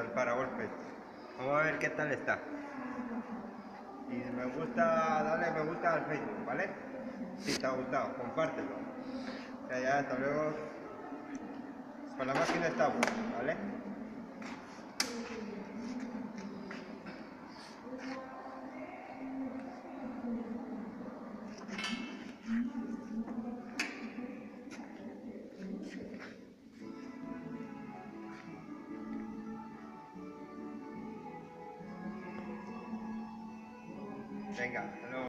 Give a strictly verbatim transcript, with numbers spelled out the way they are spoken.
al paragolpes. Vamos a ver qué tal está. Y me gusta, dale me gusta al Facebook, ¿vale? Si te ha gustado, compártelo. Ya, ya, hasta luego. Con la máquina está bueno, ¿vale? Venga, hasta luego.